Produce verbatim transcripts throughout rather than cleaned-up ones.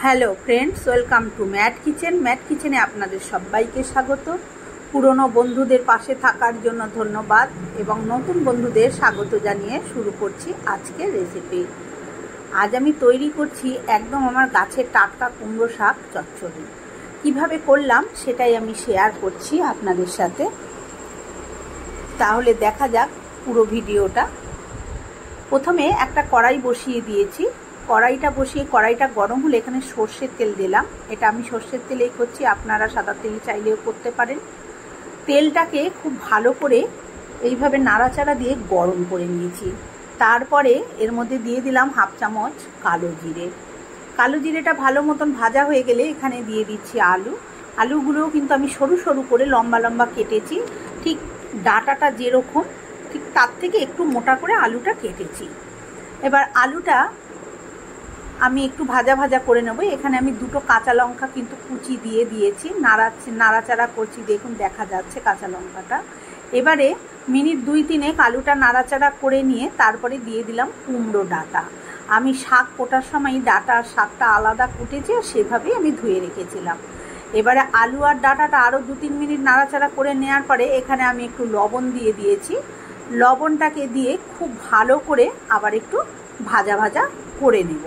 Hello friends, welcome to Matt kitchen. Matt কিচেনে আপনাদের সবাইকে স্বাগত। পুরনো বন্ধুদের পাশে থাকার জন্য ধন্যবাদ এবং নতুন বন্ধুদের স্বাগত জানিয়ে শুরু করছি আজকের রেসিপি। আজ আমি তৈরি করছি একদম আমার গাছের টাটকা কুমড়ো শাক চচ্চড়ি। কীভাবে করলাম সেটাই আমি শেয়ার করছি আপনাদের সাথে। তাহলে দেখা যাক পুরো ভিডিওটা। প্রথমে একটা কড়াই বসিয়ে দিয়েছি। কড়াইটা বসিয়ে কড়াইটা গরম হলে এখানে সর্ষের তেল দিলাম। এটা আমি সর্ষের তেলেই করছি, আপনারা সাদা তেল চাইলেও করতে পারেন। তেলটাকে খুব ভালো করে এইভাবে নাড়াচাড়া দিয়ে গরম করে নিয়েছি। তারপরে এর মধ্যে দিয়ে দিলাম হাফ চামচ কালো জিরে। কালো জিরেটা ভালো মতন ভাজা হয়ে গেলে এখানে দিয়ে দিচ্ছি আলু। আলুগুলোও কিন্তু আমি সরু সরু করে লম্বা লম্বা কেটেছি, ঠিক ডাঁটাটা যেরকম ঠিক তার থেকে একটু মোটা করে আলুটা কেটেছি। এবার আলুটা আমি একটু ভাজা ভাজা করে নেব। এখানে আমি দুটো কাঁচা লঙ্কা কিন্তু কুচি দিয়ে দিয়েছি, নাড়া নাড়াচাড়া করছি, দেখুন দেখা যাচ্ছে কাঁচা লঙ্কাটা। এবারে মিনিট দুই তিনেক আলুটা নাড়াচাড়া করে নিয়ে তারপরে দিয়ে দিলাম কুমড়ো ডাঁটা। আমি শাক কোটার সময় ডাঁটা আর শাকটা আলাদা কুটেছি আর সেভাবেই আমি ধুয়ে রেখেছিলাম। এবারে আলু আর ডাঁটাটা আরও দু তিন মিনিট নাড়াচাড়া করে নেওয়ার পরে এখানে আমি একটু লবণ দিয়ে দিয়েছি। লবণটাকে দিয়ে খুব ভালো করে আবার একটু ভাজা ভাজা করে নেব।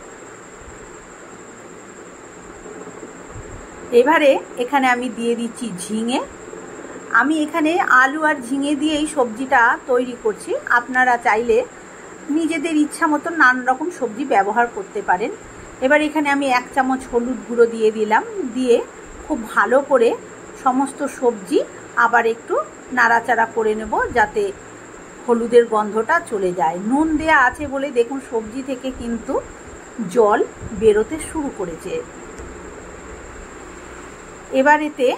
এবারে এখানে আমি দিয়ে দিচ্ছি ঝিঙে। আমি এখানে আলু আর ঝিঙে দিয়েই সবজিটা তৈরি করছি। আপনারা চাইলে নিজেদের ইচ্ছা মতো নানান রকম সবজি ব্যবহার করতে পারেন। এবার এখানে আমি এক চামচ হলুদ গুঁড়ো দিয়ে দিলাম। দিয়ে খুব ভালো করে সমস্ত সবজি আবার একটু নাড়াচাড়া করে নেব যাতে হলুদের গন্ধটা চলে যায়। নুন দেয়া আছে বলে দেখুন সবজি থেকে কিন্তু জল বেরোতে শুরু করেছে। এবার এতে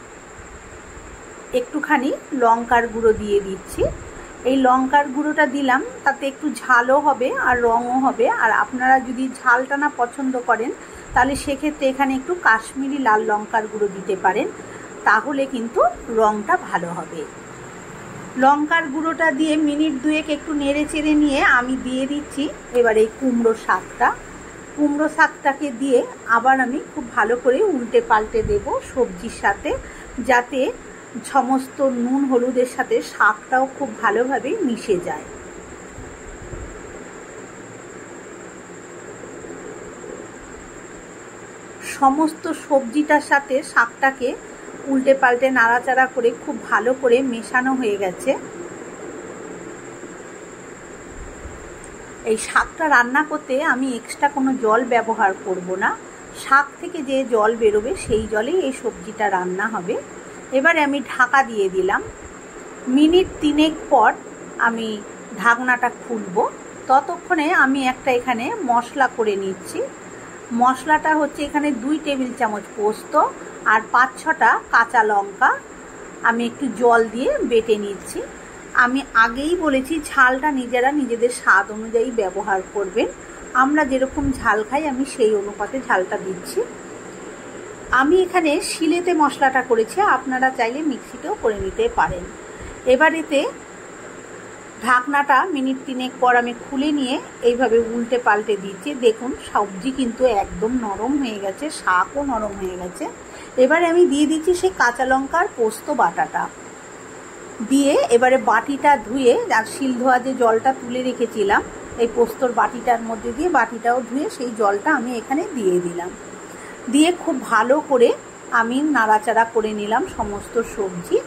একটুখানি লঙ্কার গুঁড়ো দিয়ে দিচ্ছি। এই লঙ্কার গুঁড়োটা দিলাম তাতে একটু ঝালও হবে আর রঙও হবে। আর আপনারা যদি ঝালটা না পছন্দ করেন তাহলে সেক্ষেত্রে এখানে একটু কাশ্মীরি লাল লঙ্কার গুঁড়ো দিতে পারেন, তাহলে কিন্তু রঙটা ভালো হবে। লঙ্কার গুঁড়োটা দিয়ে মিনিট দুয়েক একটু নেড়ে চেড়ে নিয়ে আমি দিয়ে দিচ্ছি এবার এই কুমড়ো শাকটা। কুমড়ো শাকটাকে দিয়ে আবার আমি খুব ভালো করে উল্টে পাল্টে দেব সবজির সাথে, যাতে সমস্ত নুন হলুদের সাথে শাকটাও খুব ভালোভাবে মিশে যায়। সমস্ত সবজিটার সাথে শাকটাকে উল্টে পাল্টে নাড়াচাড়া করে খুব ভালো করে মেশানো হয়ে গেছে। এই শাকটা রান্না করতে আমি এক্সট্রা কোনো জল ব্যবহার করব না। শাক থেকে যে জল বেরোবে সেই জলেই এই সবজিটা রান্না হবে। এবারে আমি ঢাকা দিয়ে দিলাম। মিনিট তিনেক পর আমি ঢাকনাটা খুলব। ততক্ষণে আমি একটা এখানে মশলা করে নিচ্ছি। মশলাটা হচ্ছে এখানে দুই টেবিল চামচ পোস্ত আর পাঁচ ছটা কাঁচা লঙ্কা আমি একটু জল দিয়ে বেটে নিচ্ছি। আমি আগেই বলেছি ঝালটা নিজেরা নিজেদের স্বাদ অনুযায়ী ব্যবহার করবেন। আমরা যেরকম ঝাল খাই আমি সেই অনুপাতে ঝালটা দিচ্ছি। আমি এখানে শিলেতে মশলাটা করেছি, আপনারা চাইলে মিক্সিতেও করে নিতে পারেন। এবার এতে ঢাকনাটা মিনিট তিনেক পর আমি খুলে নিয়ে এইভাবে উল্টে পাল্টে দিচ্ছি। দেখুন সবজি কিন্তু একদম নরম হয়ে গেছে, শাকও নরম হয়ে গেছে। এবারে আমি দিয়ে দিচ্ছি সেই কাঁচা লঙ্কার পোস্ত বাটাটা দিয়ে এবারে বাটিটা ধুয়ে আর শিল ধোয়া যে জলটা তুলে রেখেছিলাম এই পোস্তর বাটিটার মধ্যে দিয়ে বাটিটাও ধুয়ে সেই জলটা আমি এখানে দিয়ে দিলাম। দিয়ে খুব ভালো করে আমি নাড়াচাড়া করে নিলাম সমস্ত সবজি।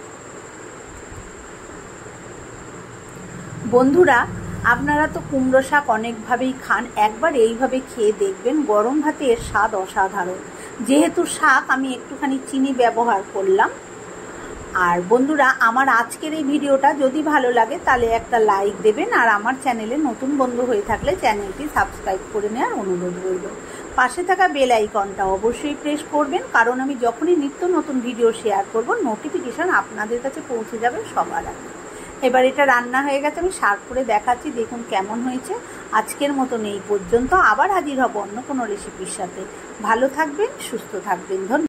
বন্ধুরা, আপনারা তো কুমড়ো শাক অনেকভাবেই খান, একবার এইভাবে খেয়ে দেখবেন। গরম ভাতে এর স্বাদ অসাধারণ। যেহেতু শাক আমি একটুখানি চিনি ব্যবহার করলাম। আর বন্ধুরা, আমার আজকের এই ভিডিওটা যদি ভালো লাগে তাহলে একটা লাইক দেবেন। আর আমার চ্যানেলে নতুন বন্ধু হয়ে থাকলে চ্যানেলটি সাবস্ক্রাইব করে নেওয়ার অনুরোধ রইল। পাশে থাকা বেল আইকনটা অবশ্যই প্রেস করবেন, কারণ আমি যখনই নিত্য নতুন ভিডিও শেয়ার করব নোটিফিকেশন আপনাদের কাছে পৌঁছে যাবে সবার আগে। এবার এটা রান্না হয়ে গেছে, আমি সার্ভ করে দেখাচ্ছি, দেখুন কেমন হয়েছে। আজকের মতন এই পর্যন্ত, আবার হাজির হব অন্য কোনো রেসিপির সাথে। ভালো থাকবেন, সুস্থ থাকবেন। ধন্যবাদ।